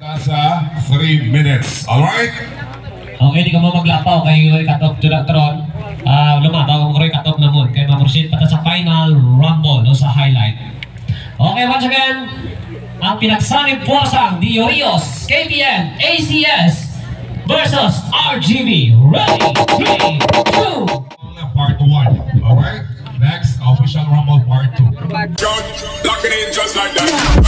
Nasa 3 minutes. Alright? Okay, di ka mo maglapaw kay Katop Tudatron. Lumataw ko rin Katop na mo. Kaya ma-proceed pa sa final rumble o sa highlight. Okay, once again, ang pinagsanib puwasang DEORIOS, KPN, ACS versus RGV. Ready, 3, 2. Part 1. Alright? Next, official rumble part 2. Lock it in just like that.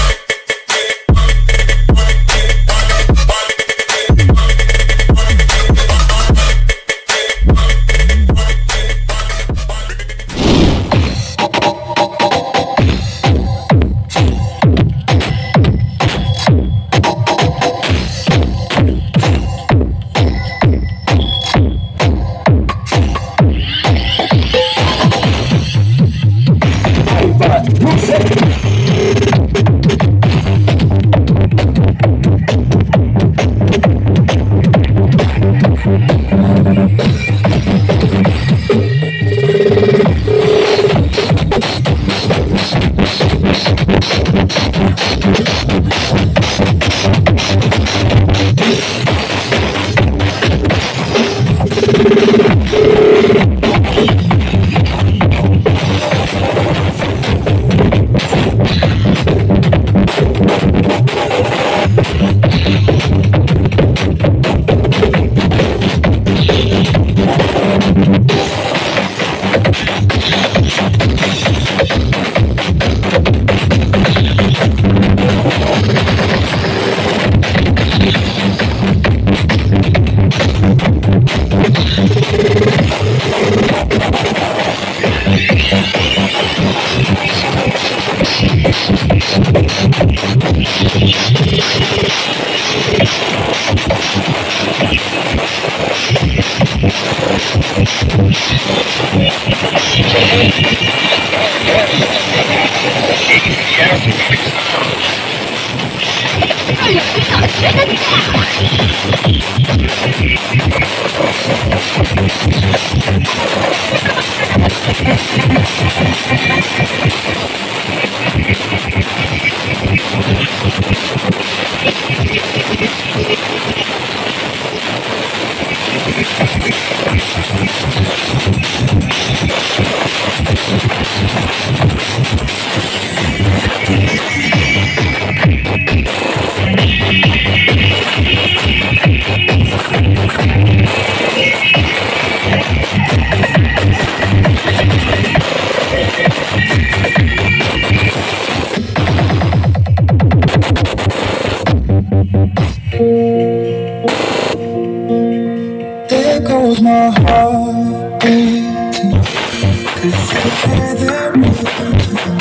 There goes my heart beating, 'cause you had that rhythm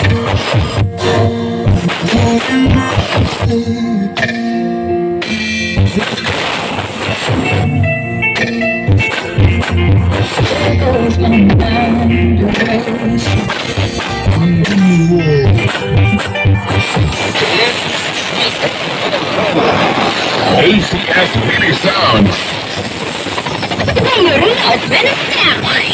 in my sleep. There goes my mind racing. ACS really sounds. DEORIOS really sounds.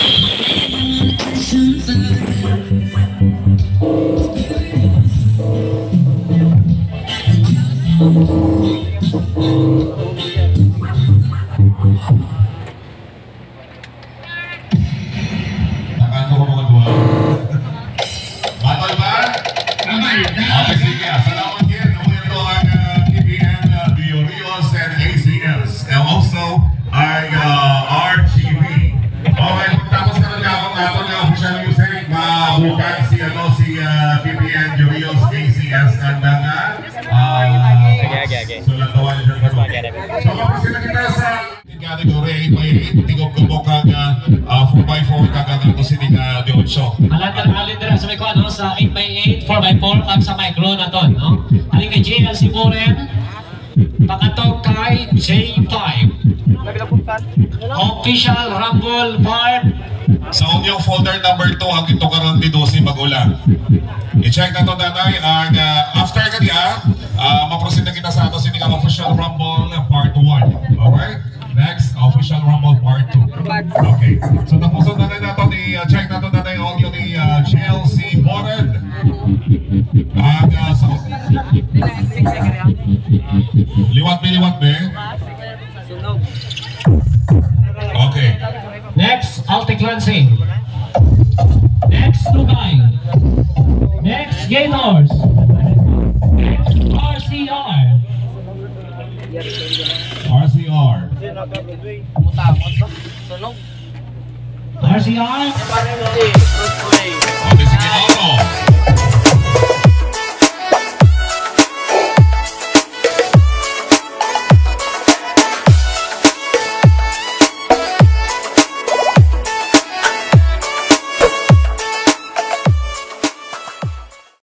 Nakanto ko mga duwa. Battle ba? Okay, sige. Salamat din. Ito ang KPN, DEORIOS, and ACS. And also, ang RGV. Okay, pagtapos ka na ako ng official music, mabukan si KPN, DEORIOS, ACS, and Sulatawan siya ka doon. So, kapag na kita sa category 8x8, tigog-gubok kag 4x4 kagagano sini ka Deocho. Alin dira sa may kuha, no? Sa 8x8, 4x4, kag sa micro na to, no? Alin kay JL Siburen, pakatog kay J5. Official Rumble Part. Sa inyong folder number 2, ang ito karon di 12 mag-ulan. I-check na ito nanay. After ka niya, maproceed na kita sa ato sinikang official Rumble Part 1. Alright? Next, official Rumble Part 2. Okay. So tapusin na rin natin, i-check na ito nanay audio ni JLC Bored. At sa Liwat be. Okay. Next, Altic Lansing. Next, Tugay. Next, Gators. RCR. RCR. RCR. Okay, sige, Oro.